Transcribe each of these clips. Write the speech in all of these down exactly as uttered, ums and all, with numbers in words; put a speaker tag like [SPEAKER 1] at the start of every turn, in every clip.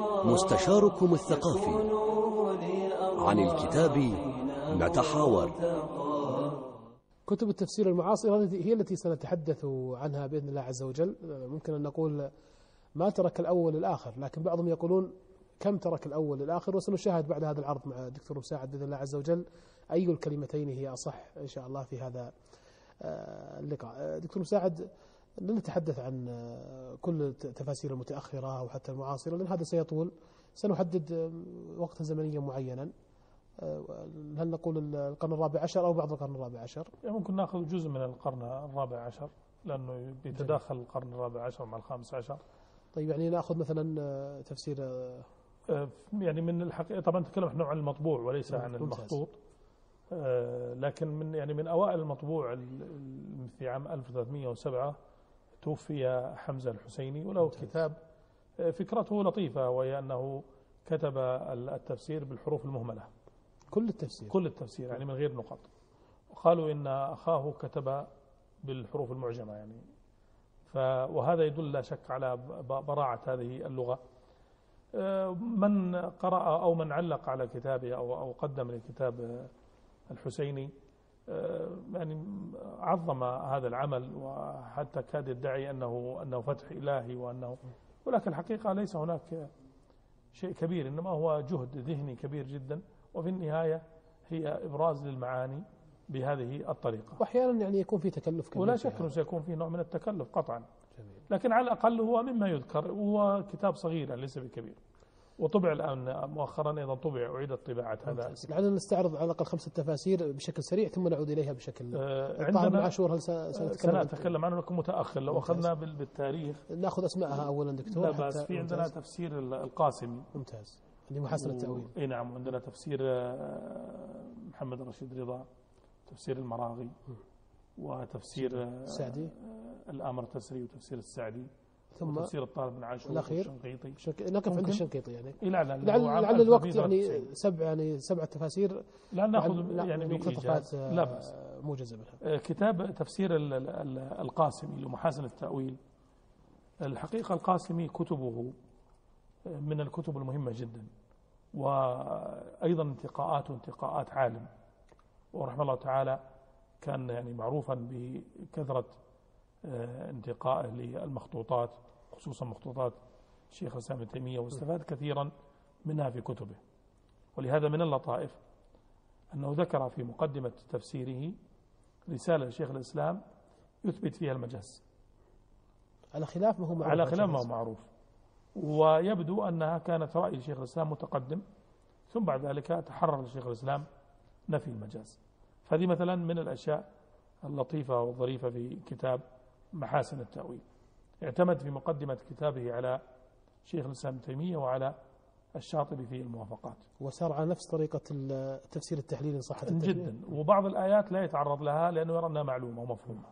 [SPEAKER 1] مستشاركم الثقافي. عن الكتاب نتحاور.
[SPEAKER 2] كتب التفسير المعاصرة هي التي سنتحدث عنها بإذن الله عز وجل. ممكن أن نقول ما ترك الأول الآخر، لكن بعضهم يقولون كم ترك الأول الآخر، وسنشاهد بعد هذا العرض مع الدكتور مساعد بإذن الله عز وجل أي الكلمتين هي أصح إن شاء الله في هذا اللقاء. دكتور مساعد، لن نتحدث عن كل التفاسير المتأخرة أو حتى المعاصرة لأن هذا سيطول. سنحدد وقتا زمنيا معينا، هل نقول القرن الرابع عشر أو بعض القرن الرابع عشر؟
[SPEAKER 3] يعني ممكن نأخذ جزء من القرن الرابع عشر لأنه بيتداخل القرن الرابع عشر مع الخامس عشر.
[SPEAKER 2] طيب يعني نأخذ مثلا تفسير
[SPEAKER 3] يعني من الحقيقة طبعا نتكلم احنا عن المطبوع وليس عن المخطوط، لكن من يعني من أوائل المطبوع في عام ألف وثلاثمئة وسبعة توفي حمزة الحسيني، وله كتاب فكرته لطيفة وهي أنه كتب التفسير بالحروف المهملة،
[SPEAKER 2] كل التفسير
[SPEAKER 3] كل التفسير يعني من غير نقط. وقالوا إن أخاه كتب بالحروف المعجمة يعني ف وهذا يدل لا شك على براعة هذه اللغة. من قرأ أو من علق على كتابه أو أو قدم لكتاب الحسيني يعني عظم هذا العمل، وحتى كاد يدعي أنه أنه فتح إلهي وأنه، ولكن الحقيقة ليس هناك شيء كبير، إنما هو جهد ذهني كبير جدا، وفي النهاية هي إبراز للمعاني بهذه الطريقة.
[SPEAKER 2] وأحيانا يعني يكون في تكلف كبير،
[SPEAKER 3] ولا شك أنه سيكون في نوع من التكلف قطعا.
[SPEAKER 2] جميل.
[SPEAKER 3] لكن على الأقل هو مما يذكر، وهو كتاب صغير ليس بكبير، وطبع الآن مؤخرا أيضا طبع أعيدت طباعة هذا.
[SPEAKER 2] لعلنا نستعرض على الأقل خمسة تفاسير بشكل سريع ثم نعود إليها بشكل
[SPEAKER 3] آه عندنا
[SPEAKER 2] عاشور. هل سنتكلم
[SPEAKER 3] سنتكلم عنه لكم متأخر لو أخذنا بالتاريخ.
[SPEAKER 2] ناخذ أسماءها أولا دكتور.
[SPEAKER 3] لا بس في عندنا تفسير القاسمي
[SPEAKER 2] ممتاز اللي محسن التأويل.
[SPEAKER 3] اي نعم. عندنا تفسير محمد رشيد رضا، تفسير المراغي، وتفسير
[SPEAKER 2] السعدي
[SPEAKER 3] الآمر تسري، وتفسير السعدي،
[SPEAKER 2] ثم
[SPEAKER 3] تفسير الطالب بن عاشور والشنقيطي.
[SPEAKER 2] شك... نقف عند الشنقيطي يعني.
[SPEAKER 3] لا لا
[SPEAKER 2] لعل, لعل الوقت يعني سبع يعني سبع تفاسير.
[SPEAKER 3] لا ناخذ يعني
[SPEAKER 2] مقتطفات
[SPEAKER 3] لا بس
[SPEAKER 2] موجزة منها.
[SPEAKER 3] كتاب تفسير القاسمي لمحاسن التأويل. الحقيقة القاسمي كتبه من الكتب المهمة جدا، وأيضا انتقاءات وانتقاءات عالم، ورحمه الله تعالى كان يعني معروفا بكثرة انتقائه للمخطوطات، خصوصا مخطوطات الشيخ الإسلام ابن تيمية، واستفاد كثيرا منها في كتبه. ولهذا من اللطائف أنه ذكر في مقدمة تفسيره رسالة لشيخ الإسلام يثبت فيها المجاز
[SPEAKER 2] على خلاف ما هو معروف،
[SPEAKER 3] على خلاف ما هو معروف، ويبدو أنها كانت رأي شيخ الإسلام متقدم، ثم بعد ذلك تحرر شيخ الإسلام نفي المجاز. فهذه مثلا من الأشياء اللطيفة والظريفة في كتاب محاسن التأويل. اعتمد في مقدمة كتابه على شيخ الإسلام ابن تيمية وعلى الشاطبي في الموافقات،
[SPEAKER 2] وسار على نفس طريقة التفسير التحليلي إن صح التعبير
[SPEAKER 3] جدا. وبعض الآيات لا يتعرض لها لأنه يرى أنها معلومة ومفهومة،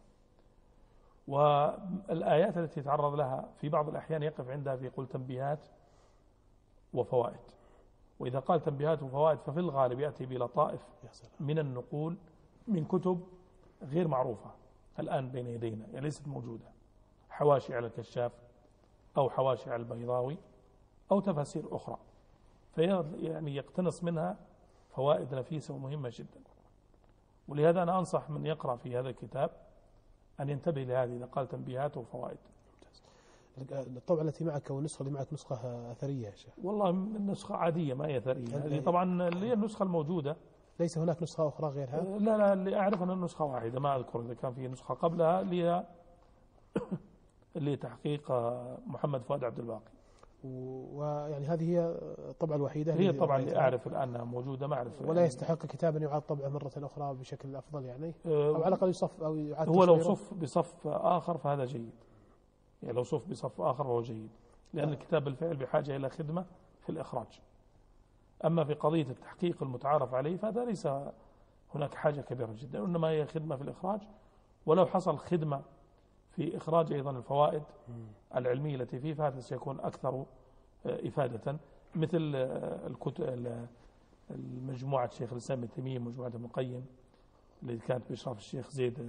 [SPEAKER 3] والآيات التي يتعرض لها في بعض الأحيان يقف عندها في قول تنبيهات وفوائد. وإذا قال تنبيهات وفوائد ففي الغالب يأتي بلطائف من النقول من كتب غير معروفة الآن بين يدينا، يعني ليست موجودة، حواشي على الكشاف أو حواشي على البيضاوي أو تفاسير أخرى، في يعني يقتنص منها فوائد نفيسة ومهمة جدا. ولهذا أنا أنصح من يقرأ في هذا الكتاب أن ينتبه لهذه إذا قال تنبيهات وفوائد.
[SPEAKER 2] الطبعة التي معك والنسخة اللي معك نسخة أثرية يا شيخ؟
[SPEAKER 3] والله النسخة عادية ما هي أثرية. هذه طبعا اللي هي النسخة الموجودة،
[SPEAKER 2] ليس هناك نسخة أخرى غيرها؟
[SPEAKER 3] لا لا اللي أعرف أن النسخة واحدة، ما أذكر إذا كان في نسخة قبلها اللي هي اللي تحقيق محمد فؤاد عبد الباقي.
[SPEAKER 2] ويعني هذه هي الطبعة الوحيدة
[SPEAKER 3] هي طبعا اللي أعرف الآن موجودة، ما أعرف.
[SPEAKER 2] ولا يستحق كتاب أن يعاد طبعه مرة أخرى بشكل أفضل يعني، أو على الأقل يصف أو يعاد
[SPEAKER 3] هو لو صف بصف آخر فهذا جيد، يعني لو صف بصف آخر فهو جيد، لأن الكتاب بالفعل بحاجة إلى خدمة في الإخراج. أما في قضية التحقيق المتعارف عليه فهذا ليس هناك حاجة كبيرة جدا، إنما هي خدمة في الإخراج. ولو حصل خدمة في إخراج أيضا الفوائد العلمية التي فيه فهذا سيكون أكثر إفادة، مثل الكتب المجموعة شيخ الإسلام ابن تيمية، مجموعة ابن القيم اللي كانت بإشراف الشيخ زيد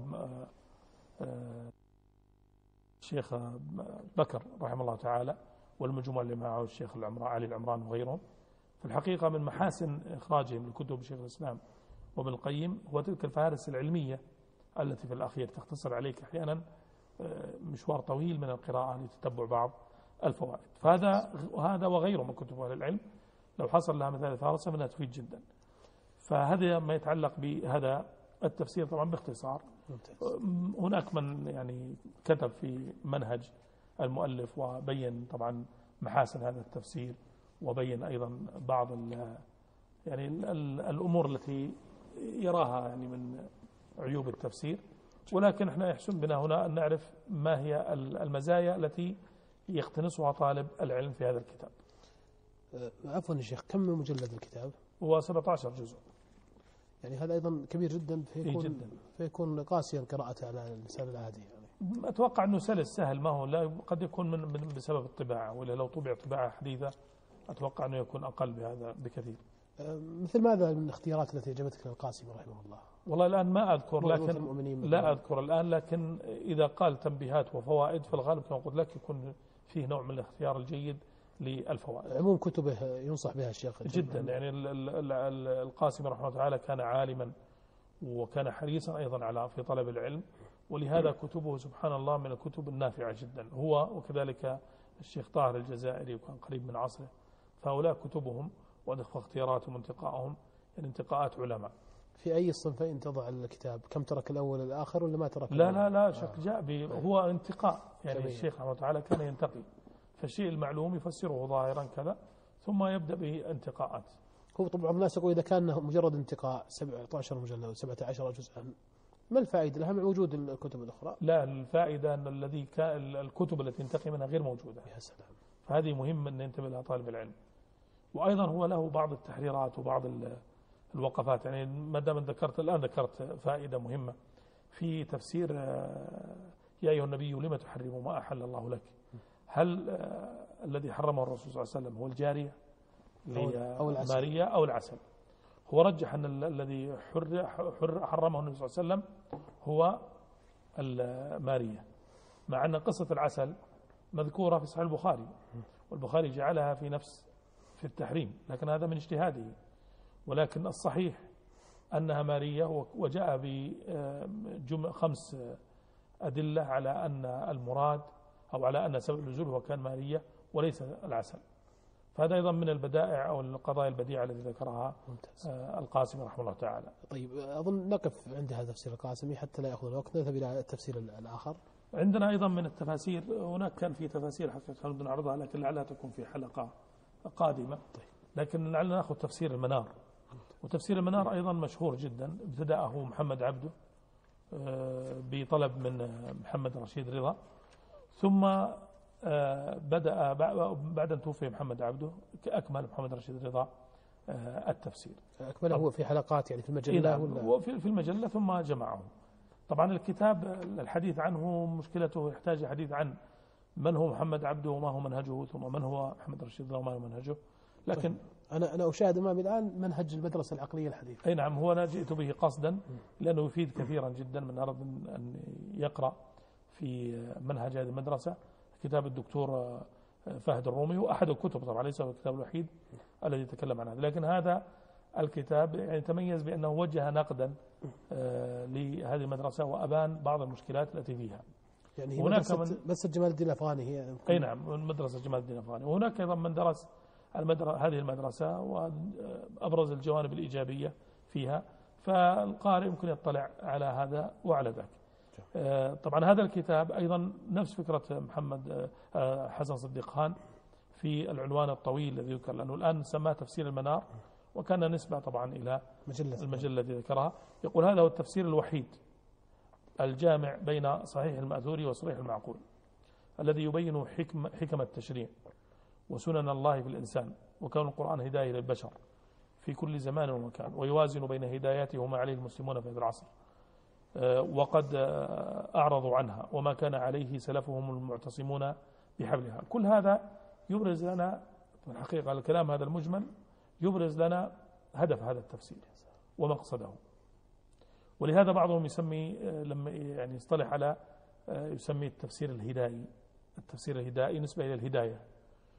[SPEAKER 3] الشيخ بكر رحمه الله تعالى، والمجموع اللي معه الشيخ العمران علي العمران وغيرهم. في الحقيقة من محاسن إخراجهم لكتب شيخ الإسلام وابن القيم هو تلك الفهارس العلمية التي في الأخير تختصر عليك أحيانا مشوار طويل من القراءة لتتبع بعض الفوائد. فهذا هذا وغيره من كتب أهل العلم لو حصل لها مثال فهرسة فإنها تفيد جدا. فهذا ما يتعلق بهذا التفسير طبعا باختصار. هناك من يعني كتب في منهج المؤلف وبين طبعا محاسن هذا التفسير، وبين أيضا بعض ال يعني ال ال الأمور التي يراها يعني من عيوب التفسير، ولكن احنا يحسن بنا هنا أن نعرف ما هي المزايا التي يقتنصها طالب العلم في هذا الكتاب.
[SPEAKER 2] عفوا يا شيخ، كم من مجلد الكتاب؟
[SPEAKER 3] هو سبعة عشر جزء،
[SPEAKER 2] يعني هذا أيضا كبير جدا، فيكون
[SPEAKER 3] جدا.
[SPEAKER 2] فيكون قاسيا قراءته على الإنسان العادي يعني.
[SPEAKER 3] أتوقع أنه سلس سهل، ما هو لا قد يكون من, من بسبب الطباعة، ولا لو طبع طباعة حديثة أتوقع أنه يكون أقل بهذا بكثير.
[SPEAKER 2] مثل ماذا من الاختيارات التي عجبتك للقاسمي رحمه الله؟
[SPEAKER 3] والله الآن ما أذكر، لكن لا أذكر الآن، لكن إذا قال تنبيهات وفوائد في الغالب كما قلت لك يكون فيه نوع من الاختيار الجيد للفوائد.
[SPEAKER 2] عموم كتبه ينصح بها الشيخ
[SPEAKER 3] جدا، يعني القاسمي رحمه الله تعالى كان عالما وكان حريصا أيضا على في طلب العلم، ولهذا كتبه سبحان الله من الكتب النافعة جدا، هو وكذلك الشيخ طاهر الجزائري وكان قريب من عصره. فهؤلاء كتبهم واختياراتهم وانتقائهم يعني انتقاءات علماء.
[SPEAKER 2] في أي الصنفين تضع الكتاب؟ كم ترك الأول الآخر ولا ما ترك؟
[SPEAKER 3] لا لا لا شك جاء به، هو انتقاء يعني جميل. الشيخ رحمه الله تعالى كان ينتقي، فالشيء المعلوم يفسره ظاهرا كذا ثم يبدأ به انتقاءات.
[SPEAKER 2] هو طبعا الناس يقول إذا كان مجرد انتقاء سبعة عشر مجلد أو سبعة عشر جزءا ما الفائدة لها من وجود الكتب الأخرى؟
[SPEAKER 3] لا، الفائدة أن الذي كان الكتب التي ينتقي منها غير موجودة.
[SPEAKER 2] يا سلام.
[SPEAKER 3] فهذه مهم أن ينتبه لها طالب العلم. وأيضا هو له بعض التحريرات وبعض الوقفات، يعني ما دام ذكرت الآن ذكرت فائدة مهمة في تفسير يا أيها النبي لما تحرم ما أحل الله لك. هل الذي حرمه الرسول صلى الله عليه وسلم هو الجارية
[SPEAKER 2] أو
[SPEAKER 3] المارية أو العسل؟ هو رجح أن الذي حر حر حرمه النبي صلى الله عليه وسلم هو المارية، مع أن قصة العسل مذكورة في صحيح البخاري، والبخاري جعلها في نفس في التحريم، لكن هذا من اجتهاده. ولكن الصحيح أنها مارية، وجاء بخمس أدلة على أن المراد أو على أن سبب النزول هو كان مارية وليس العسل. فهذا أيضا من البدائع أو القضايا البديعة التي ذكرها القاسمي رحمه الله تعالى.
[SPEAKER 2] طيب أظن نقف عند هذا تفسير القاسمي حتى لا يأخذ الوقت، نذهب إلى التفسير الآخر.
[SPEAKER 3] عندنا أيضا من التفاسير، هناك كان في تفاسير حقيقة نريد نعرضها لكن لعلها تكون في حلقة قادمة. لكن لعلنا نأخذ تفسير المنار. وتفسير المنار أيضا مشهور جدا، ابتدأه محمد عبده بطلب من محمد رشيد رضا، ثم بدأ بعد أن توفي محمد عبده أكمل محمد رشيد رضا التفسير.
[SPEAKER 2] أكمله هو في حلقات يعني في المجلة
[SPEAKER 3] ولا في المجلة ثم جمعه. طبعا الكتاب الحديث عنه مشكلته يحتاج حديث عن من هو محمد عبده وما هو منهجه، ثم من هو محمد رشيد رضا وما هو منهجه. لكن
[SPEAKER 2] أنا أنا أشاهد أمامي الآن منهج المدرسة العقلية الحديثة.
[SPEAKER 3] أي نعم، هو أنا جئت به قصدا لأنه يفيد كثيرا جدا من أراد أن يقرأ في منهج هذه المدرسة. كتاب الدكتور فهد الرومي وأحد الكتب، طبعا ليس هو الكتاب الوحيد الذي يتكلم عن هذا، لكن هذا الكتاب يعني تميز بأنه وجه نقدا لهذه المدرسة وأبان بعض المشكلات التي فيها.
[SPEAKER 2] يعني هي مدرسة, مدرسة جمال الدين الأفغاني هي.
[SPEAKER 3] أي نعم، مدرسة جمال الدين الأفغاني. وهناك أيضا من درس المدرسة هذه المدرسة وأبرز الجوانب الإيجابية فيها، فالقارئ يمكن يطلع على هذا وعلى ذاك. طبعا هذا الكتاب أيضا نفس فكرة محمد حسن صديق خان في العنوان الطويل الذي يذكر، لأنه الآن سماه تفسير المنار وكان نسبة طبعا إلى
[SPEAKER 2] مجلة
[SPEAKER 3] المجلة التي ذكرها. يقول هذا هو التفسير الوحيد الجامع بين صحيح المأثور وصريح المعقول، الذي يبين حكم, حكم التشريع وسنن الله في الإنسان، وكون القرآن هداية للبشر في كل زمان ومكان، ويوازن بين هداياته وما عليه المسلمون في هذا العصر، وقد أعرضوا عنها وما كان عليه سلفهم المعتصمون بحبلها. كل هذا يبرز لنا في الحقيقة، الكلام هذا المجمل يبرز لنا هدف هذا التفسير ومقصده. ولهذا بعضهم يسمي لما يعني يصطلح على يسمي التفسير الهدائي، التفسير الهدائي نسبة إلى الهداية،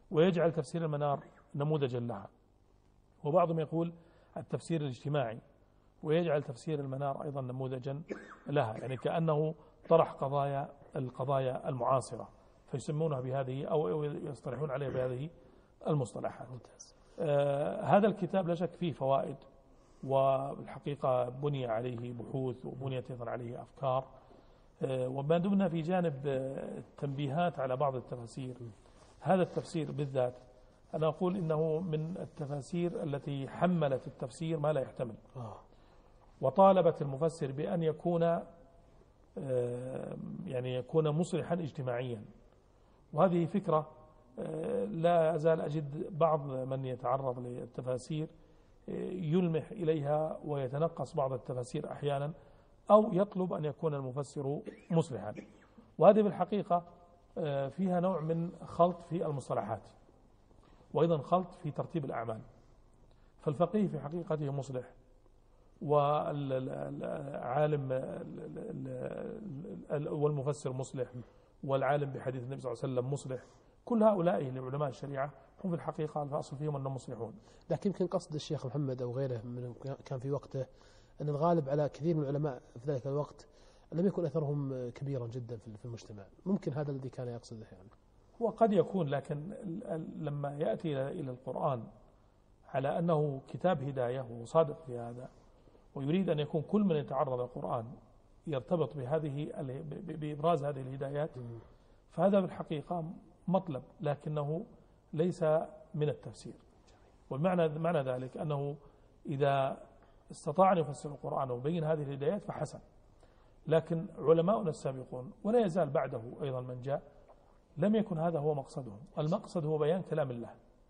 [SPEAKER 3] ويجعل تفسير المنار نموذجا لها. وبعضهم يقول التفسير الاجتماعي، ويجعل تفسير المنار أيضا نموذجا لها، يعني كأنه طرح قضايا القضايا المعاصرة فيسمونها بهذه أو يصطلحون عليها بهذه المصطلحات. آه هذا الكتاب لا شك فيه فوائد، والحقيقة بني عليه بحوث وبنيت أيضا عليه أفكار. آه وما دمنا في جانب التنبيهات على بعض التفاسير، هذا التفسير بالذات أنا أقول إنه من التفاسير التي حملت التفسير ما لا يحتمل، وطالبت المفسر بأن يكون يعني يكون مصلحا اجتماعيا. وهذه فكرة لا أزال أجد بعض من يتعرض للتفاسير يلمح إليها ويتنقص بعض التفاسير أحيانا، أو يطلب أن يكون المفسر مصلحا. وهذه بالحقيقة فيها نوع من خلط في المصطلحات، وأيضا خلط في ترتيب الأعمال. فالفقيه في حقيقته مصلح، والعالم والمفسر مصلح، والعالم بحديث النبي صلى الله عليه وسلم مصلح. كل هؤلاء لعلماء الشريعة هم في الحقيقة الأصل فيهم أنهم مصلحون.
[SPEAKER 2] لكن يمكن قصد الشيخ محمد أو غيره من كان في وقته أن الغالب على كثير من العلماء في ذلك الوقت لم يكن أثرهم كبيرا جدا في المجتمع. ممكن هذا الذي كان يقصده يعني.
[SPEAKER 3] وقد يكون، لكن لما يأتي إلى القرآن على أنه كتاب هداية وصادق في هذا، ويريد أن يكون كل من يتعرض للقرآن يرتبط بهذه بإبراز هذه الهدايات، فهذا بالحقيقة مطلب لكنه ليس من التفسير. والمعنى معنى ذلك أنه إذا استطاع أن يفسر القرآن ويبين هذه الهدايات فحسن. لكن علماؤنا السابقون ولا يزال بعده أيضا من جاء لم يكن هذا هو مقصدهم. المقصد هو بيان كلام الله.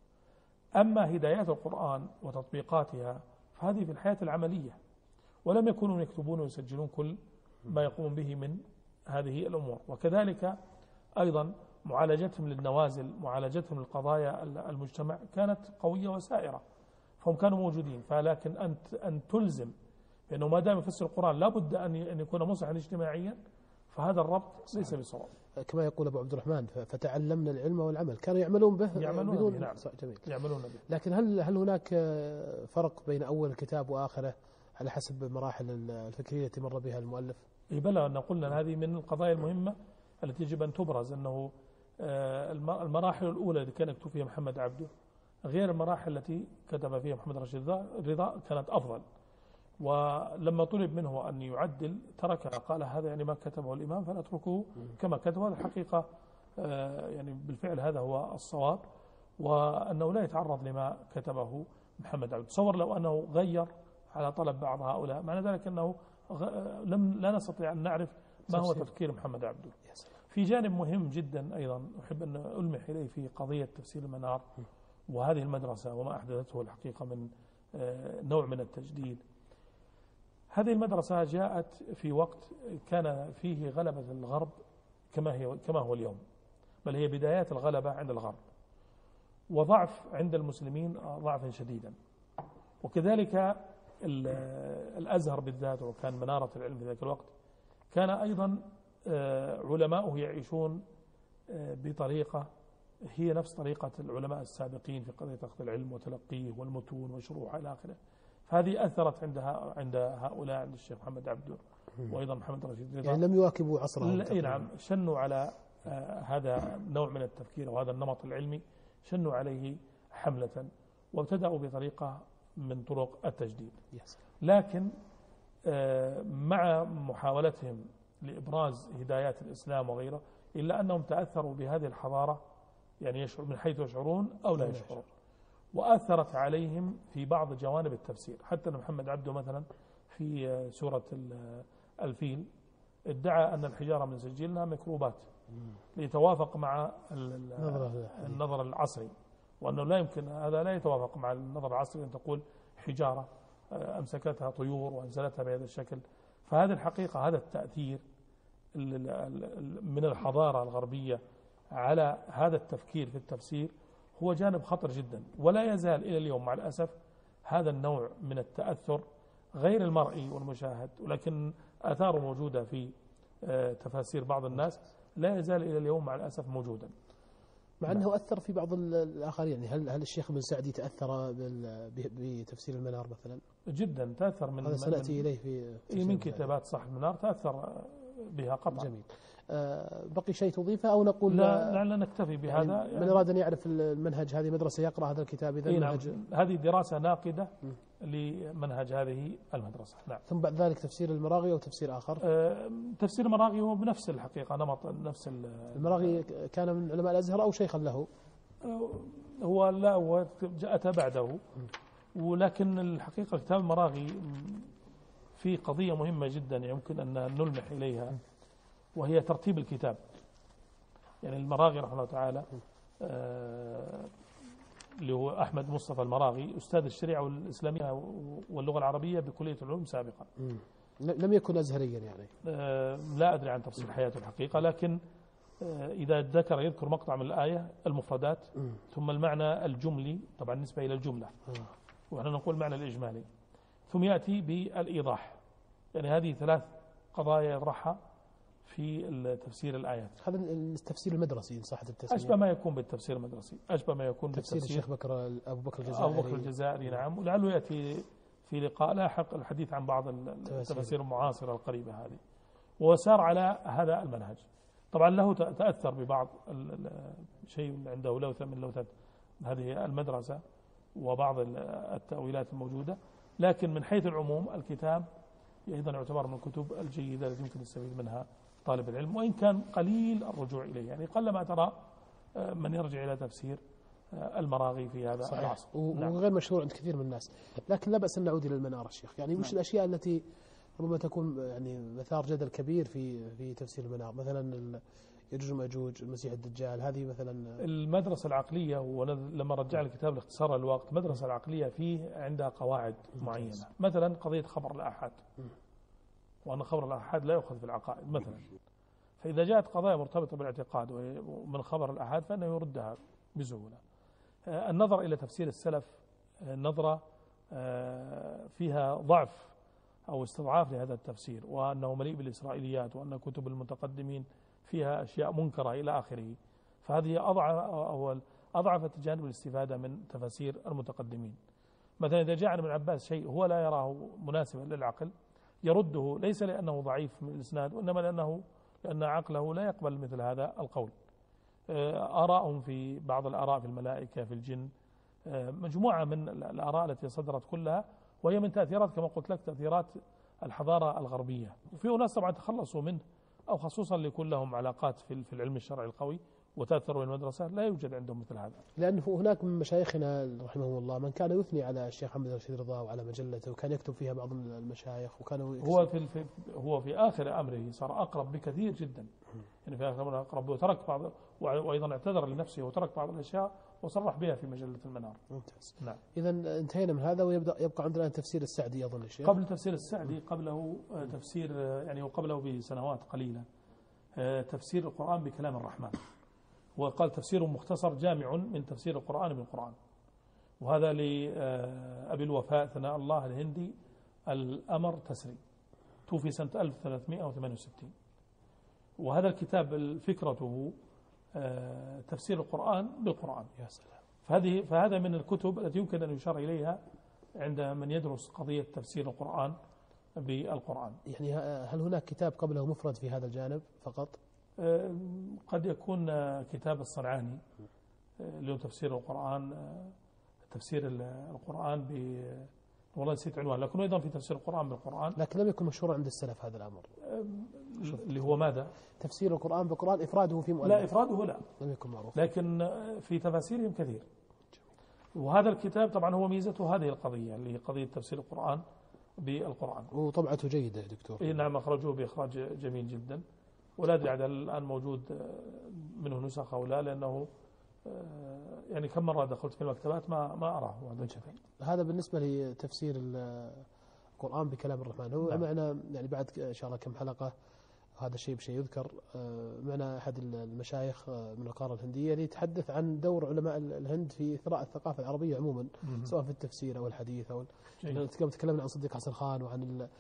[SPEAKER 3] أما هدايات القرآن وتطبيقاتها فهذه في الحياة العملية، ولم يكونوا يكتبون ويسجلون كل ما يقوم به من هذه الأمور. وكذلك أيضا معالجتهم للنوازل، معالجتهم للقضايا المجتمع كانت قوية وسائرة، فهم كانوا موجودين. فلكن أنت أن تلزم بأنه ما دام يفسر القرآن لابد أن يكون مصلحا اجتماعيا، فهذا الربط ليس بصواب.
[SPEAKER 2] كما يقول أبو عبد الرحمن فتعلمنا العلم والعمل، كانوا يعملون به
[SPEAKER 3] يعملون
[SPEAKER 2] بدون
[SPEAKER 3] به. نعم.
[SPEAKER 2] جميل.
[SPEAKER 3] يعملون به.
[SPEAKER 2] لكن هل هل هناك فرق بين أول الكتاب وآخره على حسب مراحل الفكرية التي مر بها المؤلف؟
[SPEAKER 3] إيه بلى، أن قلنا هذه من القضايا المهمة التي يجب أن تبرز، أنه المراحل الأولى التي كان يكتب فيها محمد عبده غير المراحل التي كتب فيها محمد رشيد رضا، كانت أفضل. ولما طلب منه أن يعدل تركها، قال هذا يعني ما كتبه الإمام فنتركه كما كتبه. هذا الحقيقة يعني بالفعل هذا هو الصواب، وأنه لا يتعرض لما كتبه محمد عبده. تصور لو أنه غير على طلب بعض هؤلاء، معنى ذلك أنه لم لا نستطيع أن نعرف ما هو تفكير محمد عبده. في جانب مهم جدا أيضا أحب أن ألمح إليه في قضية تفسير المنار وهذه المدرسة وما أحدثته الحقيقة من نوع من التجديد. هذه المدرسة جاءت في وقت كان فيه غلبة الغرب كما هي كما هو اليوم، بل هي بدايات الغلبة عند الغرب، وضعف عند المسلمين ضعفا شديدا. وكذلك الأزهر بالذات، وكان منارة العلم في ذلك الوقت، كان أيضا علماؤه يعيشون بطريقة هي نفس طريقة العلماء السابقين في قضية أخذ العلم وتلقيه والمتون وشروحه إلى آخره. فهذه أثرت عندها عند هؤلاء، عند الشيخ محمد عبده وأيضا محمد رشيد رضا، يعني
[SPEAKER 2] لم يواكبوا عصرهم.
[SPEAKER 3] أي نعم، شنوا على آه هذا النوع من التفكير وهذا النمط العلمي، شنوا عليه حملة وابتدأوا بطريقة من طرق التجديد. لكن آه مع محاولتهم لإبراز هدايات الإسلام وغيره، إلا أنهم تأثروا بهذه الحضارة، يعني يشعر من حيث يشعرون أو لا يشعرون، وأثرت عليهم في بعض جوانب التفسير. حتى أن محمد عبده مثلا في سورة الفيل ادعى أن الحجارة من سجلها ميكروبات ليتوافق مع النظر العصري، وأنه لا يمكن، هذا لا يتوافق مع النظر العصري أن تقول حجارة أمسكتها طيور وأنزلتها بهذا الشكل. فهذه الحقيقة، هذا التأثير من الحضارة الغربية على هذا التفكير في التفسير هو جانب خطر جدا، ولا يزال إلى اليوم مع الأسف هذا النوع من التأثر غير المرئي والمشاهد، ولكن آثاره موجودة في تفاسير بعض الناس، لا يزال إلى اليوم مع الأسف موجودا.
[SPEAKER 2] مع أنه أثر في بعض الآخرين، يعني هل هل الشيخ ابن سعدي تأثر بتفسير المنار مثلا؟
[SPEAKER 3] جدا تأثر من
[SPEAKER 2] هذا سنأتي إليه في,
[SPEAKER 3] في من كتابات صاحب المنار، تأثر بها قطعا.
[SPEAKER 2] جميل. أه بقي شيء تضيفه أو نقول
[SPEAKER 3] لا لعلنا نكتفي بهذا؟
[SPEAKER 2] يعني يعني من أراد أن يعرف المنهج، هذه مدرسة يقرأ هذا الكتاب إذا المنهج
[SPEAKER 3] نعم. هذه دراسة ناقدة م. لمنهج هذه المدرسة. نعم.
[SPEAKER 2] ثم بعد ذلك تفسير المراغي أو تفسير آخر؟
[SPEAKER 3] أه تفسير المراغي هو بنفس الحقيقة نمط نفس
[SPEAKER 2] المراغي كان من علماء الأزهر أو شيخا له؟
[SPEAKER 3] هو لا هو أتى بعده، ولكن الحقيقة كتاب المراغي في قضية مهمة جدا يمكن أن نلمح إليها، وهي ترتيب الكتاب. يعني المراغي رحمه الله تعالى آه اللي هو أحمد مصطفى المراغي أستاذ الشريعة والإسلامية واللغة العربية بكلية العلوم سابقا.
[SPEAKER 2] لم يكن أزهريا يعني؟
[SPEAKER 3] آه لا أدري عن تفصيل حياته الحقيقة، لكن آه إذا ذكر يذكر مقطع من الآية المفردات م. ثم المعنى الجملي طبعا نسبة إلى الجملة، ونحن نقول معنى الإجمالي، ثم يأتي بالإيضاح. يعني هذه ثلاث قضايا يطرحها في تفسير الآيات.
[SPEAKER 2] هذا التفسير المدرسي صح التسمية؟
[SPEAKER 3] أشبه ما يكون بالتفسير المدرسي، أشبه ما يكون
[SPEAKER 2] تفسير
[SPEAKER 3] بالتفسير
[SPEAKER 2] الشيخ بكر أبو بكر الجزائري.
[SPEAKER 3] أبو بكر الجزائري نعم، ولعله يأتي في لقاء لاحق الحديث عن بعض التفاسير المعاصرة القريبة هذه. وسار على هذا المنهج. طبعا له تأثر ببعض شيء عنده لوثة من لوثة هذه المدرسة وبعض التأويلات الموجودة، لكن من حيث العموم الكتاب أيضا يعتبر من الكتب الجيدة التي يمكن يستفيد منها طالب العلم، وإن كان قليل الرجوع إليه. يعني قلما ترى من يرجع إلى تفسير المراغي في هذا
[SPEAKER 2] صحيح.
[SPEAKER 3] العصر.
[SPEAKER 2] نعم. وغير مشهور عند كثير من الناس، لكن لا بأس أن نعود إلى المنار الشيخ. يعني وش نعم. الأشياء التي ربما تكون يعني مثار جدل كبير في في تفسير المنار؟ مثلا يجوج وماجوج، المسيح الدجال، هذه مثلا
[SPEAKER 3] المدرسة العقلية. ولما رجع الكتاب لاختصار الوقت، المدرسة العقلية فيه عندها قواعد معينة. مثلا قضية خبر الآحاد، وأن خبر الآحاد لا يؤخذ في العقائد مثلا. فإذا جاءت قضايا مرتبطة بالاعتقاد ومن خبر الآحاد فإنه يردها بسهولة. النظر إلى تفسير السلف نظرة فيها ضعف أو استضعاف لهذا التفسير، وأنه مليء بالإسرائيليات، وأن كتب المتقدمين فيها أشياء منكرة إلى آخره. فهذه أضعف أو أضعفت جانب الاستفادة من تفاسير المتقدمين. مثلا إذا جاء عن ابن عباس شيء هو لا يراه مناسبا للعقل يرده، ليس لأنه ضعيف من الإسناد، وإنما لأنه لأن عقله لا يقبل مثل هذا القول. آراءهم في بعض الآراء في الملائكة في الجن، مجموعة من الآراء التي صدرت كلها وهي من تأثيرات كما قلت لك تأثيرات الحضارة الغربية. وفي ناس طبعا تخلصوا منه، أو خصوصا اللي يكون لهم علاقات في العلم الشرعي القوي وتأثروا بالمدرسة لا يوجد عندهم مثل هذا.
[SPEAKER 2] لأنه هناك من مشايخنا رحمه الله من كان يثني على الشيخ محمد رشيد رضا وعلى مجلته، وكان يكتب فيها بعض المشايخ، وكانوا
[SPEAKER 3] هو في, في هو في آخر أمره صار أقرب بكثير جدا. يعني في آخر أمره أقرب، وترك بعض، وأيضا اعتذر لنفسه وترك بعض الأشياء وصرح بها في مجلة المنار.
[SPEAKER 2] ممتاز.
[SPEAKER 3] نعم.
[SPEAKER 2] إذا انتهينا من هذا، ويبدأ يبقى عندنا تفسير السعدي أظن الشيخ.
[SPEAKER 3] قبل تفسير السعدي قبله تفسير يعني وقبله بسنوات قليلة تفسير القرآن بكلام الرحمن، وقال تفسير مختصر جامع من تفسير القرآن بالقرآن، وهذا لأبي الوفاء ثناء الله الهندي الأمر تسري، توفي سنة ألف وثلاثمائة وثمانية وستين. وهذا الكتاب فكرته تفسير القرآن بالقرآن.
[SPEAKER 2] يا سلام.
[SPEAKER 3] فهذه فهذا من الكتب التي يمكن أن يشار إليها عند من يدرس قضية تفسير القرآن بالقرآن.
[SPEAKER 2] يعني هل هناك كتاب قبله مفرد في هذا الجانب فقط؟
[SPEAKER 3] قد يكون كتاب الصنعاني له تفسير القرآن، تفسير القرآن ب والله نسيت عنوان، لكن أيضا في تفسير القرآن بالقرآن.
[SPEAKER 2] لكن لم يكن مشهورا عند السلف هذا الأمر.
[SPEAKER 3] اللي هو ماذا؟
[SPEAKER 2] تفسير القرآن بالقرآن إفراده في مؤلف.
[SPEAKER 3] لا إفراده لا،
[SPEAKER 2] لم يكن معروف،
[SPEAKER 3] لكن في تفاسيرهم كثير. وهذا الكتاب طبعا هو ميزته هذه القضية اللي هي قضية تفسير القرآن بالقرآن،
[SPEAKER 2] وطبعته جيدة يا دكتور.
[SPEAKER 3] إيه نعم، أخرجوه بإخراج جميل جدا، ولا أدري الآن موجود منه نسخ أو لا، لأنه يعني كم مرة دخلت في المكتبات ما ما أراه هذا الكتاب.
[SPEAKER 2] هذا بالنسبة لتفسير القرآن بكلام الرحمن. هو نعم. معنا يعني بعد إن شاء الله كم حلقة هذا الشيء بشيء يذكر. معنا أحد المشايخ من القارة الهندية اللي يتحدث عن دور علماء الهند في إثراء الثقافة العربية عموما، سواء في التفسير أو الحديث أو تكلمنا عن صديق حسن خان وعن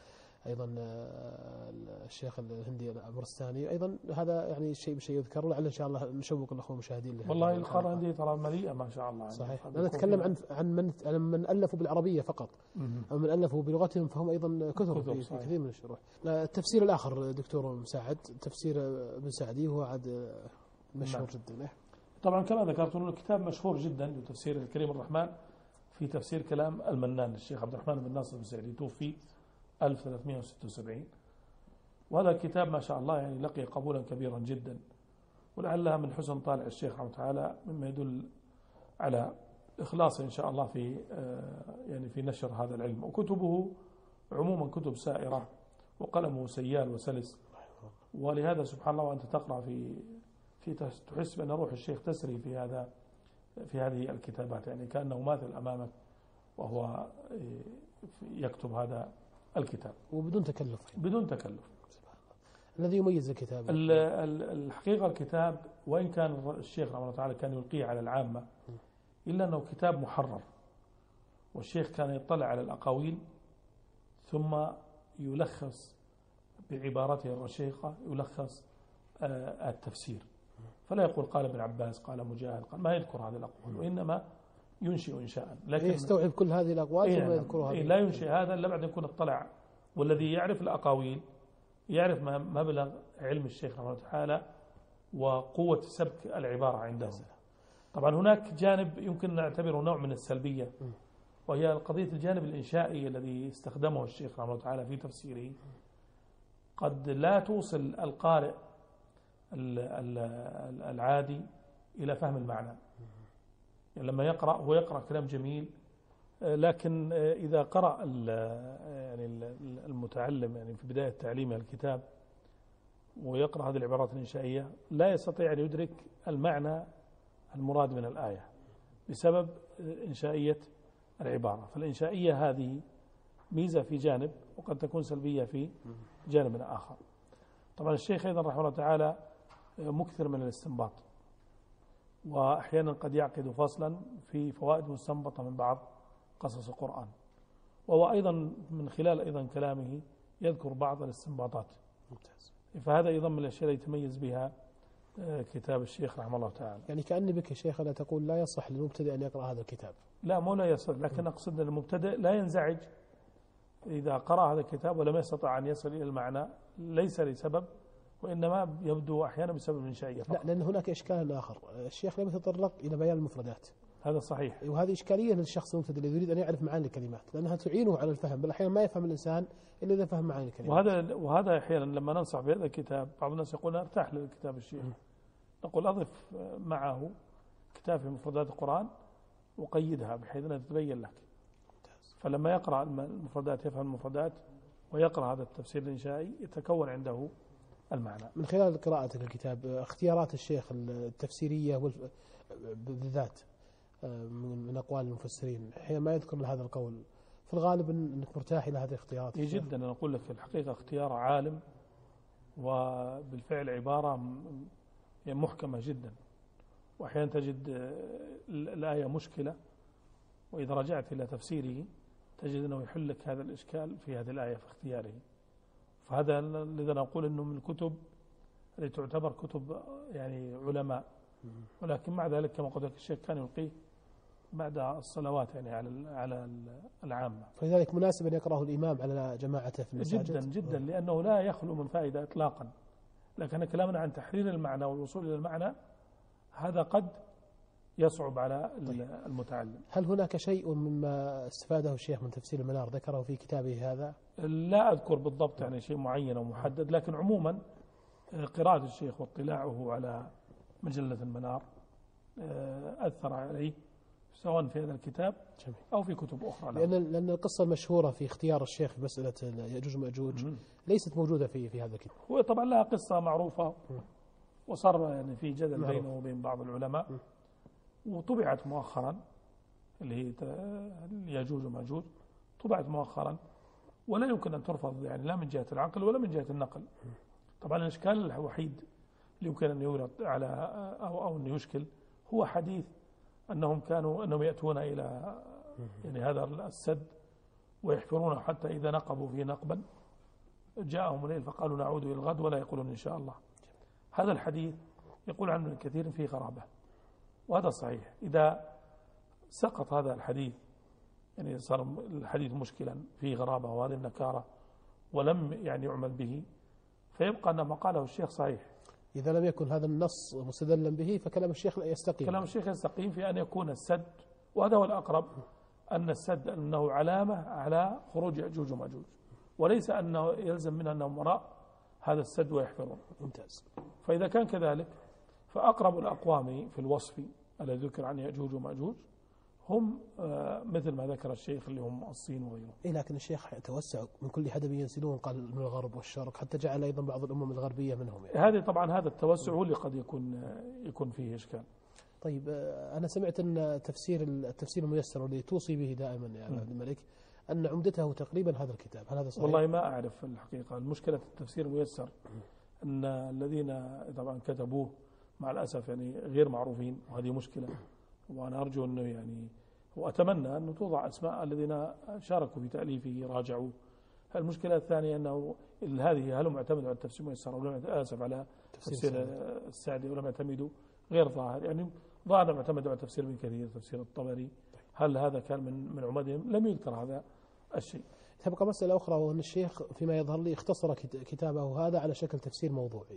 [SPEAKER 2] أيضا الشيخ الهندي الأمرستاني أيضا. هذا يعني شيء بشيء يذكر، ولعل إن شاء الله نشوق الأخوة المشاهدين له.
[SPEAKER 3] والله القارة الهندية ترى مليئة ما شاء الله.
[SPEAKER 2] صحيح. أنا أتكلم عن عن من عن من ألفوا بالعربية فقط، أو من ألفوا بلغتهم فهم أيضا كثر في, في كثير من الشروح. التفسير الآخر دكتور مساعد، تفسير ابن سعدي، هو عاد مشهور جدا.
[SPEAKER 3] طبعا كما ذكرت أنه الكتاب مشهور جدا لتفسير الكريم الرحمن في تفسير كلام المنان الشيخ عبد الرحمن بن ناصر بن سعدي، توفي ألف وثلاثمائة وستة وسبعين. وهذا الكتاب ما شاء الله يعني لقي قبولا كبيرا جدا، ولعلها من حسن طالع الشيخ رحمه الله تعالى مما يدل على إخلاصه إن شاء الله في يعني في نشر هذا العلم. وكتبه عموما كتب سائرة، وقلمه سيال وسلس، ولهذا سبحان الله وأنت تقرأ في في تحس بأن روح الشيخ تسري في هذا في هذه الكتابات، يعني كأنه ماثل أمامك وهو يكتب هذا الكتاب
[SPEAKER 2] وبدون تكلف.
[SPEAKER 3] بدون تكلف.
[SPEAKER 2] الذي يميز الكتاب
[SPEAKER 3] الحقيقة الكتاب وإن كان الشيخ رحمه الله تعالى كان يلقيه على العامة، إلا أنه كتاب محرر، والشيخ كان يطلع على الأقاويل ثم يلخص بعبارته الرشيقة، يلخص التفسير، فلا يقول قال ابن عباس قال مجاهد قال، ما يذكر هذه الأقوال، وإنما ينشئ إنشاء، لكن
[SPEAKER 2] يستوعب كل هذه الأقوال ثم يذكرها.
[SPEAKER 3] إيه لا ينشئ هذا إلا بعد أن يكون اطلع. والذي يعرف الأقاويل يعرف مبلغ علم الشيخ رحمه الله تعالى وقوة سبك العبارة عنده. طبعا هناك جانب يمكن نعتبره نوع من السلبية، وهي قضية الجانب الإنشائي الذي استخدمه الشيخ رحمه الله تعالى في تفسيره. قد لا توصل القارئ العادي إلى فهم المعنى، يعني لما يقرأ هو يقرأ كلام جميل، لكن إذا قرأ يعني المتعلم يعني في بداية تعليمه الكتاب ويقرأ هذه العبارات الإنشائية لا يستطيع أن يدرك المعنى المراد من الآية بسبب إنشائية العبارة. فالإنشائية هذه ميزة في جانب، وقد تكون سلبية في جانب آخر. طبعا الشيخ أيضا رحمه الله تعالى مكثر من الاستنباط، وأحيانا قد يعقد فصلا في فوائد مستنبطة من بعض قصص القرآن، وهو أيضا من خلال أيضا كلامه يذكر بعض الاستنباطات. فهذا أيضا من الأشياء التي يتميز بها كتاب الشيخ رحمه الله تعالى.
[SPEAKER 2] يعني كأني بك يا شيخ لا تقول لا يصح للمبتدئ أن يقرأ هذا الكتاب.
[SPEAKER 3] لا مو لا يصح، لكن أقصد أن المبتدئ لا ينزعج إذا قرأ هذا الكتاب ولم يستطع أن يصل إلى المعنى، ليس لسبب، وإنما يبدو أحيانا بسبب إنشائية فقط.
[SPEAKER 2] لا، لأن هناك إشكال آخر، الشيخ لم يتطرق إلى بيان المفردات.
[SPEAKER 3] هذا صحيح،
[SPEAKER 2] وهذه إشكالية للشخص المبتدئ الذي يريد أن يعرف معاني الكلمات، لأنها تعينه على الفهم، بل أحيانا ما يفهم الإنسان إلا إذا فهم معاني الكلمات.
[SPEAKER 3] وهذا وهذا أحيانا لما ننصح بهذا الكتاب بعض الناس يقول ارتاح للكتاب الشيخ، نقول أضف معه كتاب في مفردات القرآن وقيدها بحيث أنها تتبين لك، فلما يقرأ المفردات يفهم المفردات ويقرأ هذا التفسير الإنشائي يتكون عنده المعنى.
[SPEAKER 2] من خلال قراءتك الكتاب اختيارات الشيخ التفسيرية بالذات من أقوال المفسرين أحيانا ما يذكر هذا القول، في الغالب أنك مرتاح إلى هذه الاختيارات.
[SPEAKER 3] جدا، أنا أقول لك في الحقيقة اختيار عالم، وبالفعل عبارة محكمة جدا، وأحيانا تجد الآية مشكلة، وإذا رجعت إلى تفسيره تجد أنه يحل لك هذا الإشكال في هذه الآية في اختياره. فهذا لذا نقول أنه من الكتب التي تعتبر كتب يعني علماء، ولكن مع ذلك كما قلت لك الشيخ كان يلقيه بعد الصلوات يعني على على العامة،
[SPEAKER 2] فلذلك مناسب أن يقرأه الإمام على جماعته في المساجد.
[SPEAKER 3] جدا جدا، لأنه لا يخلو من فائدة إطلاقا. لكن كلامنا عن تحرير المعنى والوصول إلى المعنى هذا قد يصعب على المتعلم.
[SPEAKER 2] هل هناك شيء مما استفاده الشيخ من تفسير المنار ذكره في كتابه هذا؟
[SPEAKER 3] لا أذكر بالضبط يعني شيء معين أو محدد، لكن عموما قراءة الشيخ واطلاعه على مجلة المنار أثر عليه سواء في هذا الكتاب أو في كتب أخرى.
[SPEAKER 2] لأن لأن القصة المشهورة في اختيار الشيخ في مسألة يأجوج ومأجوج ليست موجودة في في هذا الكتاب.
[SPEAKER 3] هو طبعا لها قصة معروفة وصار يعني في جدل بينه وبين بعض العلماء، وطبعت مؤخرا اللي هي يأجوج ومأجوج، طبعت مؤخرا ولا يمكن أن ترفض يعني لا من جهة العقل ولا من جهة النقل. طبعا الإشكال الوحيد اللي يمكن أن يورد على أو أو أن يشكل هو حديث أنهم كانوا أنهم يأتون إلى يعني هذا السد ويحفرونه حتى إذا نقبوا فيه نقبا جاءهم الليل فقالوا نعود إلى الغد ولا يقولون إن شاء الله. هذا الحديث يقول عنه ابن كثير فيه غرابة، وهذا صحيح. إذا سقط هذا الحديث يعني صار الحديث مشكلا فيه غرابة وهذه النكارة ولم يعني يعمل به، فيبقى أن ما قاله الشيخ صحيح.
[SPEAKER 2] إذا لم يكن هذا النص مستدلا به فكلام الشيخ يستقيم.
[SPEAKER 3] كلام الشيخ يستقيم في أن يكون السد، وهذا هو الأقرب، أن السد أنه علامة على خروج يأجوج ومأجوج، وليس أنه يلزم منها أنهم وراء هذا السد ويحفرون.
[SPEAKER 2] ممتاز.
[SPEAKER 3] فإذا كان كذلك فأقرب الأقوام في الوصف الذي ذكر عن يأجوج ومأجوج هم مثل ما ذكر الشيخ اللي هم الصين وغيرهم.
[SPEAKER 2] إيه لكن الشيخ توسع من كل حدب ينسلون، قال من الغرب والشرق، حتى جعل أيضا بعض الأمم الغربية منهم يعني.
[SPEAKER 3] هذه طبعا هذا التوسع هو اللي قد يكون يكون فيه إشكال.
[SPEAKER 2] طيب أنا سمعت أن تفسير التفسير الميسر واللي توصي به دائما يا عبد الملك أن عمدته تقريبا هذا الكتاب، هل هذا صحيح؟
[SPEAKER 3] والله ما أعرف الحقيقة. المشكلة في التفسير الميسر أن الذين طبعا كتبوه مع الأسف يعني غير معروفين، وهذه مشكلة. وأنا أرجو أنه يعني وأتمنى أنه توضع أسماء الذين شاركوا في تأليفه راجعوا. المشكلة الثانية أنه هذه هل معتمد على التفسير الميسر أو لم آسف على تفسير السعدي ولم يعتمدوا، غير ظاهر. يعني ظاهر معتمد على تفسير ابن كثير، تفسير الطبري، هل هذا كان من من عمدهم؟ لم يذكر هذا الشيء.
[SPEAKER 2] تبقى مسألة أخرى، وأن الشيخ فيما يظهر لي اختصر كتابه هذا على شكل تفسير موضوعي،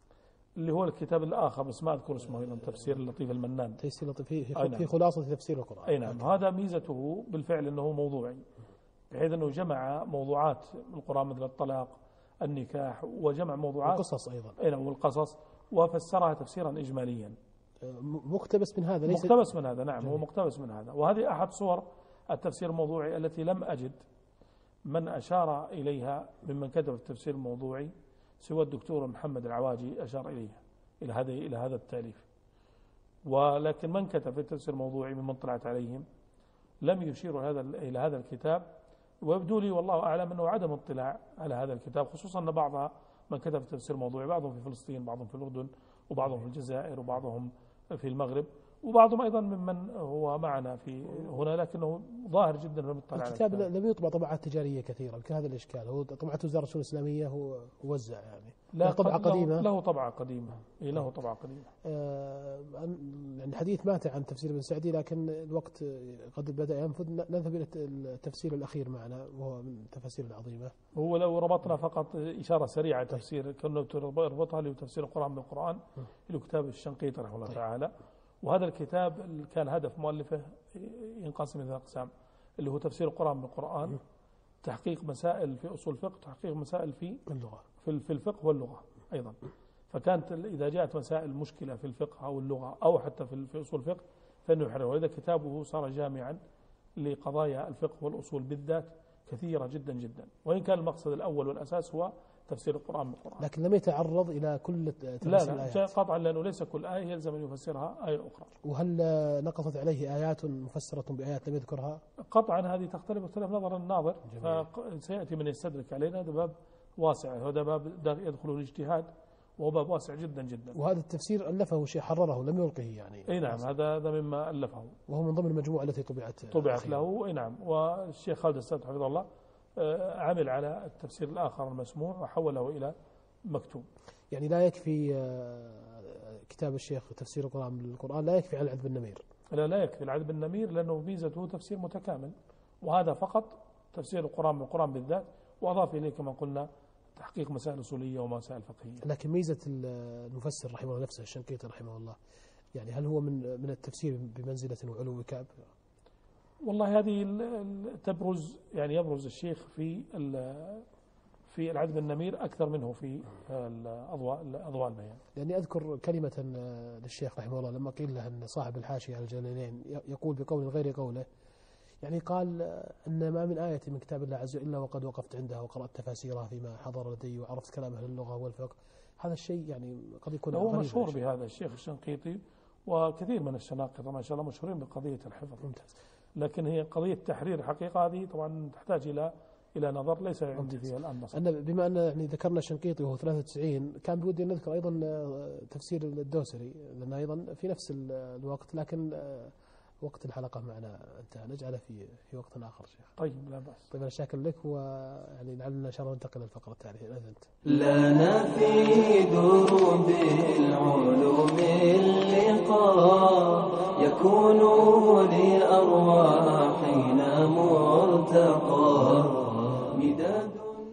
[SPEAKER 3] اللي هو الكتاب الآخر بس ما أذكر اسمه أيضا، تفسير اللطيف المنان.
[SPEAKER 2] تفسير اللطيف في, في, في خلاصة تفسير القرآن.
[SPEAKER 3] أي نعم. هذا ميزته بالفعل أنه موضوعي، بحيث أنه جمع موضوعات القرآن مثل الطلاق، النكاح، وجمع موضوعات
[SPEAKER 2] القصص أيضا.
[SPEAKER 3] أي نعم، والقصص، وفسرها تفسيرا إجماليا.
[SPEAKER 2] مقتبس من هذا ليس
[SPEAKER 3] مقتبس من هذا نعم. جميل. هو مقتبس من هذا. وهذه أحد صور التفسير الموضوعي التي لم أجد من أشار إليها ممن كتب التفسير الموضوعي سوى الدكتور محمد العواجي أشار إليها إلى هذا إلى هذا التأليف. ولكن من كتب في التفسير الموضوعي ممن طلعت عليهم لم يشيروا هذا إلى هذا الكتاب، ويبدو لي والله أعلم أنه عدم اطلاع على هذا الكتاب، خصوصا أن بعض من كتب التفسير الموضوعي بعضهم في فلسطين، بعضهم في الأردن، وبعضهم في الجزائر، وبعضهم في المغرب، وبعضهم أيضا ممن هو معنا في هنا، لكنه ظاهر جدا لم يطلع على
[SPEAKER 2] الكتاب. لم يطبع طبعات تجارية كثيرة، يمكن هذا الإشكال. هو طبعة وزارة الشؤون الإسلامية، هو وزع يعني
[SPEAKER 3] لا
[SPEAKER 2] طبعة قديمة.
[SPEAKER 3] له طبعة قديمة إيه له طبعة قديمة.
[SPEAKER 2] آه الحديث مات عن تفسير ابن سعدي، لكن الوقت قد بدأ ينفذ. نذهب إلى التفسير الأخير معنا وهو من التفاسير العظيمة.
[SPEAKER 3] هو لو ربطنا فقط إشارة سريعة تفسير كنا تربطها لتفسير القرآن بالقرآن إلى كتاب الشنقيطي رحمه الله طيب. تعالى. وهذا الكتاب كان هدف مؤلفه ينقسم إلى أقسام، اللي هو تفسير القرآن بالقرآن، تحقيق مسائل في أصول الفقه، تحقيق مسائل في
[SPEAKER 2] اللغة،
[SPEAKER 3] في في الفقه واللغة أيضا. فكانت إذا جاءت مسائل مشكلة في الفقه أو اللغة أو حتى في في أصول الفقه فإنه يحررها. وإذا كتابه صار جامعا لقضايا الفقه والأصول بالذات كثيرة جدا جدا، وإن كان المقصد الأول والأساس هو تفسير القرآن بالقرآن،
[SPEAKER 2] لكن لم يتعرض إلى كل تفسير
[SPEAKER 3] لا
[SPEAKER 2] الآيات.
[SPEAKER 3] لا قطعا، لأنه ليس كل آية يلزم أن يفسرها آية أخرى.
[SPEAKER 2] وهل نقصت عليه آيات مفسرة بآيات لم يذكرها؟
[SPEAKER 3] قطعا هذه تختلف اختلاف نظر الناظر، فسيأتي من يستدرك علينا. هذا باب واسع، هذا باب يدخله الاجتهاد، وهو باب واسع جدا جدا.
[SPEAKER 2] وهذا التفسير ألفه شيء، حرره لم يلقه يعني.
[SPEAKER 3] أي نعم، هذا هذا مما ألفه،
[SPEAKER 2] وهو من ضمن المجموعة التي طبعت
[SPEAKER 3] طبعت له. أي نعم. والشيخ خالد السيد حفظه الله عمل على التفسير الآخر المسموع وحوله إلى مكتوب.
[SPEAKER 2] يعني لا يكفي كتاب الشيخ تفسير القرآن بالقرآن، لا يكفي على العذب النمير.
[SPEAKER 3] لا لا يكفي العذب بالنمير، لأنه ميزته تفسير متكامل، وهذا فقط تفسير القرآن بالقرآن بالذات، وأضاف إليه كما قلنا تحقيق مسائل أصولية ومسائل فقهية.
[SPEAKER 2] لكن ميزة المفسر رحمه الله نفسه الشنقيطي رحمه الله، يعني هل هو من من التفسير بمنزلة وعلو كعب؟
[SPEAKER 3] والله هذه تبرز، يعني يبرز الشيخ في في العذب النمير أكثر منه في الأضواء الأضواء البيان.
[SPEAKER 2] لأني أذكر كلمة للشيخ رحمه الله لما قيل له أن صاحب الحاشية على الجلالين يقول بقول غير قوله، يعني قال أن ما من آية من كتاب الله عز وجل إلا وقد وقفت عندها وقرأت تفاسيرها فيما حضر لدي وعرفت كلام أهل اللغة والفقه. هذا الشيء يعني قد يكون
[SPEAKER 3] هو مشهور بهذا الشيخ الشنقيطي، وكثير من الشناقطة ما شاء الله مشهورين بقضية الحفظ.
[SPEAKER 2] ممتاز.
[SPEAKER 3] لكن هي قضية تحرير حقيقة هذه طبعا تحتاج إلى إلى نظر ليس عندي فيها الآن نصر.
[SPEAKER 2] أنا بما أن يعني ذكرنا الشنقيطي وهو ثلاثة وتسعين، كان بودي أن نذكر أيضا تفسير الدوسري، لأنه أيضا في نفس الوقت، لكن وقت الحلقة معنا انتهى، نجعله في في وقت آخر شيخ.
[SPEAKER 3] طيب لا بأس.
[SPEAKER 2] طيب أنا شاكر لك، ويعني لعلنا إن شاء الله ننتقل للفقرة التالية. أذنت.
[SPEAKER 4] لنا في دروب العلوم اللقاء يكون لأرواحنا مرتقى مداد.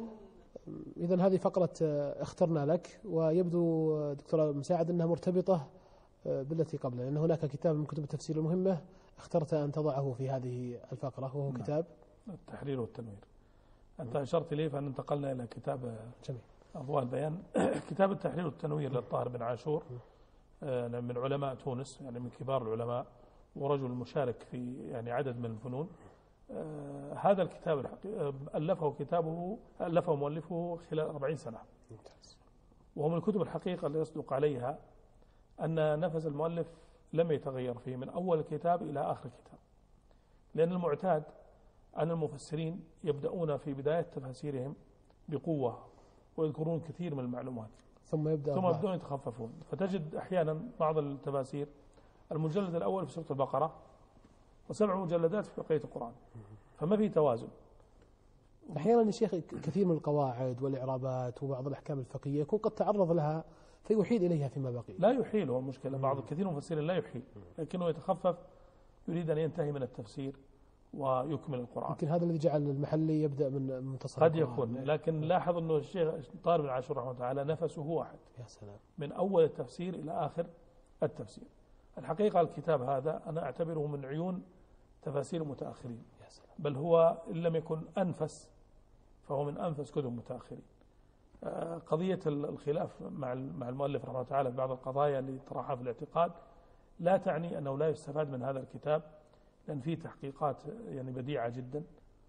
[SPEAKER 2] إذن هذه فقرة اخترنا لك، ويبدو دكتور مساعد أنها مرتبطة بالتي قبلها، لأن هناك كتاب من كتب التفسير المهمة اخترت أن تضعه في هذه الفقرة، وهو كتاب
[SPEAKER 3] التحرير والتنوير. أنت أشرت لي فأن انتقلنا إلى كتاب
[SPEAKER 2] جميل
[SPEAKER 3] أضواء البيان. كتاب التحرير والتنوير للطاهر بن عاشور من علماء تونس، يعني من كبار العلماء ورجل مشارك في يعني عدد من الفنون. هذا الكتاب ألفه كتابه ألفه مؤلفه خلال أربعين سنة، وهو من الكتب الحقيقة اللي يصدق عليها أن نفس المؤلف لم يتغير فيه من أول الكتاب إلى آخر الكتاب، لأن المعتاد أن المفسرين يبدأون في بداية تفاسيرهم بقوة ويذكرون كثير من المعلومات
[SPEAKER 2] ثم يبدأ
[SPEAKER 3] ثم يبدأون يتخففون، فتجد أحيانا بعض التفاسير المجلد الأول في سورة البقرة وسبع مجلدات في بقية القرآن، فما في توازن.
[SPEAKER 2] أحيانا يا شيخ كثير من القواعد والإعرابات وبعض الأحكام الفقهية يكون قد تعرض لها فيحيل إليها فيما بقي.
[SPEAKER 3] لا يحيل، هو المشكلة بعض كثير من المفسرين لا يحيل، لكنه يتخفف، يريد أن ينتهي من التفسير ويكمل القرآن.
[SPEAKER 2] يمكن هذا الذي جعل المحلي يبدأ من منتصف
[SPEAKER 3] قد يكون، لكن لاحظ أنه الشيخ طاهر بن عاشور رحمه الله تعالى نفسه واحد.
[SPEAKER 2] يا سلام. من
[SPEAKER 3] أول التفسير إلى آخر التفسير. الحقيقة الكتاب هذا أنا أعتبره من عيون تفاسير المتأخرين، بل هو إن لم يكن أنفس فهو من أنفس كتب المتأخرين. قضية الخلاف مع مع المؤلف رحمه الله تعالى في بعض القضايا اللي طرحها في الاعتقاد لا تعني أنه لا يستفاد من هذا الكتاب، لأن فيه تحقيقات يعني بديعة جدا،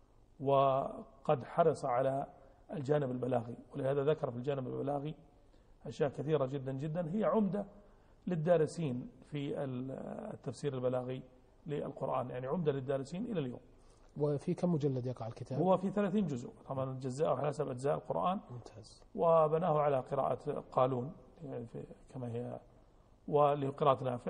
[SPEAKER 3] وقد حرص على الجانب البلاغي، ولهذا ذكر في الجانب البلاغي أشياء كثيرة جدا جدا هي عمدة للدارسين في التفسير البلاغي للقرآن، يعني عمدة للدارسين إلى اليوم.
[SPEAKER 2] وفي كم مجلد يقع الكتاب؟
[SPEAKER 3] هو في ثلاثين جزء، طبعا جزاءه على حسب أجزاء القرآن.
[SPEAKER 2] ممتاز.
[SPEAKER 3] وبناه على قراءة قالون يعني كما هي، ولقراءة نافع،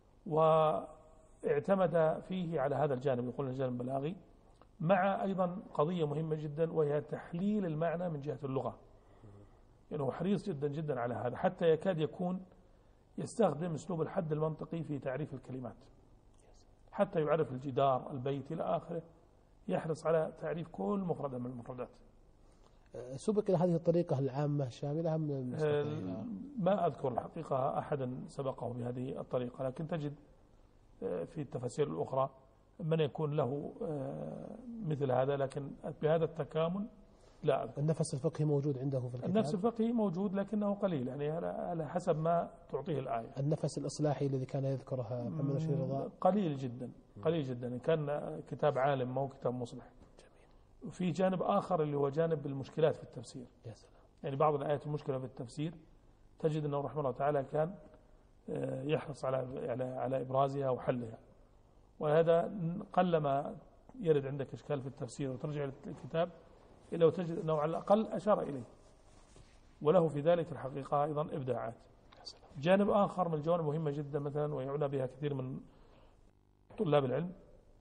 [SPEAKER 3] واعتمد فيه على هذا الجانب، يقول الجانب البلاغي، مع أيضا قضية مهمة جدا وهي تحليل المعنى من جهة اللغة. يعني هو حريص جدا جدا على هذا، حتى يكاد يكون يستخدم أسلوب الحد المنطقي في تعريف الكلمات، حتى يعرف الجدار البيت إلى آخره، يحرص على تعريف كل مفردة من المفردات.
[SPEAKER 2] سبق إلى هذه الطريقة العامة الشاملة من
[SPEAKER 3] ما أذكر الحقيقة أحدا سبقه بهذه الطريقة، لكن تجد في التفاسير الأخرى من يكون له مثل هذا، لكن بهذا التكامل لا أذكر.
[SPEAKER 2] النفس الفقهي موجود عنده في الكتاب؟
[SPEAKER 3] النفس الفقهي موجود لكنه قليل، يعني على حسب ما تعطيه الآية.
[SPEAKER 2] النفس الإصلاحي الذي كان يذكرها محمد رشيد رضا
[SPEAKER 3] قليل جدا قليل جدا، كان كتاب عالم ما هو كتاب مصلح. جميل. وفي جانب آخر اللي هو جانب المشكلات في التفسير.
[SPEAKER 2] يا سلام.
[SPEAKER 3] يعني بعض الآيات المشكلة في التفسير تجد أنه رحمه الله تعالى كان يحرص على على على إبرازها وحلها، وهذا قلما يرد عندك إشكال في التفسير وترجع للكتاب إلا وتجد أنه على الأقل أشار إليه، وله في ذلك الحقيقة أيضا إبداعات. جانب آخر من الجوانب مهمة جدا مثلا ويعنى بها كثير من طلاب العلم،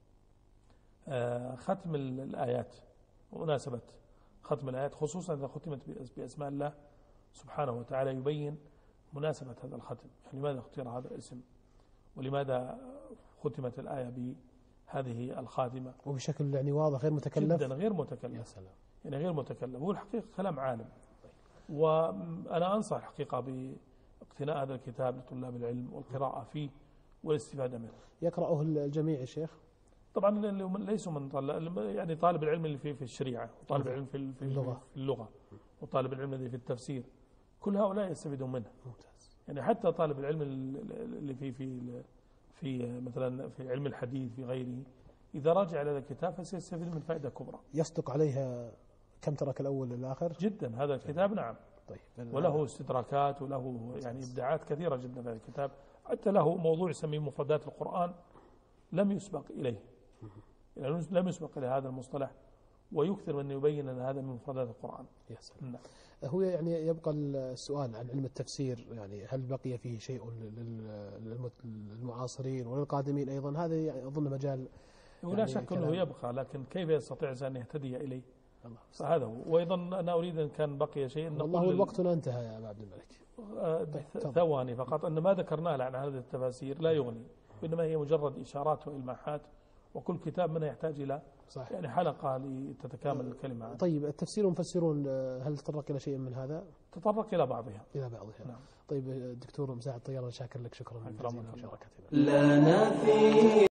[SPEAKER 3] ختم الآيات ومناسبة ختم الآيات، خصوصا إذا ختمت بأسماء الله سبحانه وتعالى، يبين مناسبة هذا الختم، يعني لماذا اختير هذا الاسم ولماذا ختمت الآية بهذه الخاتمة،
[SPEAKER 2] وبشكل يعني واضح غير متكلف
[SPEAKER 3] جدا، غير متكلف.
[SPEAKER 2] يا سلام.
[SPEAKER 3] يعني غير متكلف، هو الحقيقة كلام عالم. وأنا أنصح الحقيقة باقتناء هذا الكتاب لطلاب العلم والقراءة فيه والاستفادة منه.
[SPEAKER 2] يقرأه الجميع يا شيخ؟
[SPEAKER 3] طبعا ليسوا من طالب، يعني طالب العلم اللي في في الشريعة، وطالب العلم في في اللغة, في اللغة وطالب العلم الذي في التفسير، كل هؤلاء يستفيدون منه.
[SPEAKER 2] ممتاز.
[SPEAKER 3] يعني حتى طالب العلم اللي في في في مثلا في علم الحديث في غيره، إذا راجع على هذا الكتاب فسيستفيد من فائدة كبرى.
[SPEAKER 2] يصدق عليها كم ترك الأول للآخر؟
[SPEAKER 3] جدا هذا الكتاب نعم.
[SPEAKER 2] طيب.
[SPEAKER 3] وله استدراكات وله يعني إبداعات كثيرة جدا في هذا الكتاب، حتى له موضوع يسميه مفردات القرآن لم يسبق إليه، يعني لم يسبق إلى هذا المصطلح، ويكثر من يبين أن هذا من مفردات القرآن.
[SPEAKER 2] يا سلام. هو يعني يبقى السؤال عن علم التفسير، يعني هل بقي فيه شيء للمعاصرين وللقادمين أيضا؟ هذا يعني أظن مجال
[SPEAKER 3] ولا
[SPEAKER 2] يعني
[SPEAKER 3] شك أنه يبقى، لكن كيف يستطيع الإنسان أن يهتدي إليه؟
[SPEAKER 2] الله.
[SPEAKER 3] فهذا هو. وأيضا أنا أريد أن كان بقي شيء
[SPEAKER 2] والله وقتنا انتهى يا أبا عبد الملك.
[SPEAKER 3] ثواني فقط، أن ما ذكرناه عن هذه التفاسير لا يغني، وإنما هي مجرد إشارات وإلماحات، وكل كتاب منها يحتاج إلى صحيح. يعني حلقة لتتكامل الكلمة.
[SPEAKER 2] طيب التفسير والمفسرون هل تطرق إلى شيء من هذا؟
[SPEAKER 3] تطرق إلى بعضها.
[SPEAKER 2] إلى بعضها.
[SPEAKER 3] نعم.
[SPEAKER 2] طيب دكتور مساعد طيار، شاكر لك شكرا جزيلا لمشاركتنا.
[SPEAKER 4] لنا في